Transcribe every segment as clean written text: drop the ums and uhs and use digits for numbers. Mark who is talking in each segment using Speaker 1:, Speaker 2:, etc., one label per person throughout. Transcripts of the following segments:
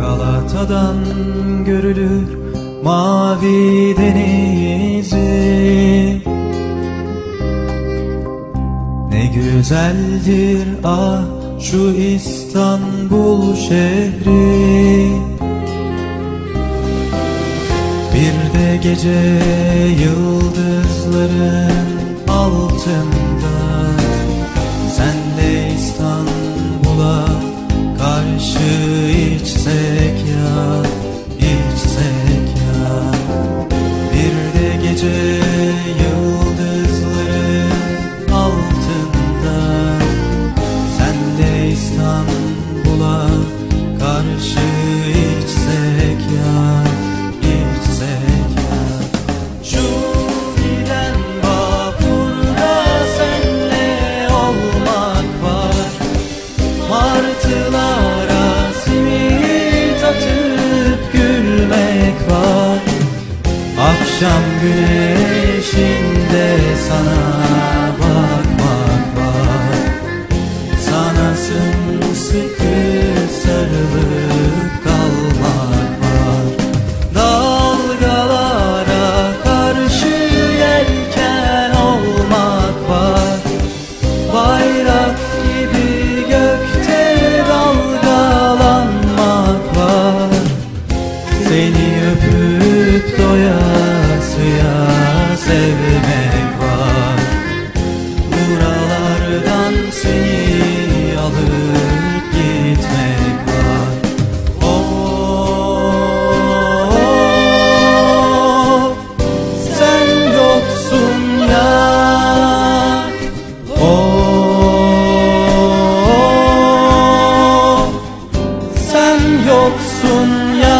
Speaker 1: Galata'dan görülür mavi denizi. Ne güzeldir ah şu İstanbul şehri. Bir de gece yıldızların altında senle İstanbul'a karşı içsek ya, içsek ya. Bir de gece yıldızların altında senle İstanbul'a karşı içsek ya, içsek ya. Şu giden vapurda senle olmak var, martılara simit atıp gülmek var. Akşam güneşinde sana bakmak var, sana sımsıkı sarılıp kalmak var. Dalgalara karşı yelken olmak var, bayrak gibi gökte dalgalanmak var. Seni öpüp doyasıya sevmek var, buralardan seni alıp gitmek var. Oh, sen yoksun ya. Oh, sen yoksun ya.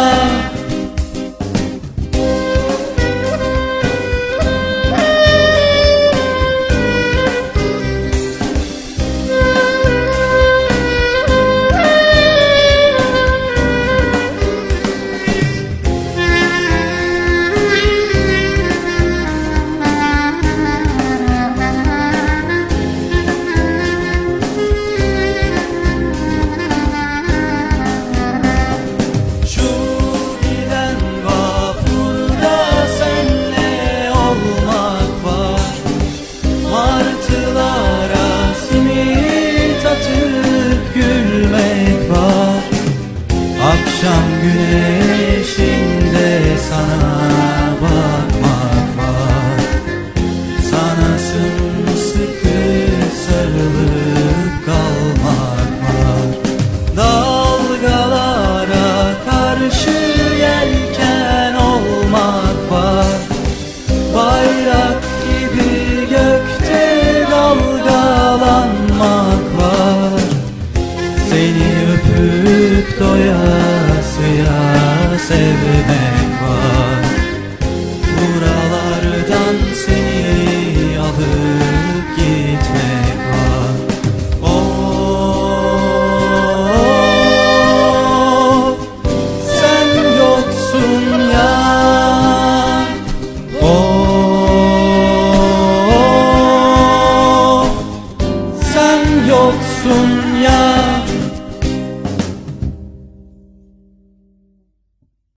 Speaker 1: Akşam güneşi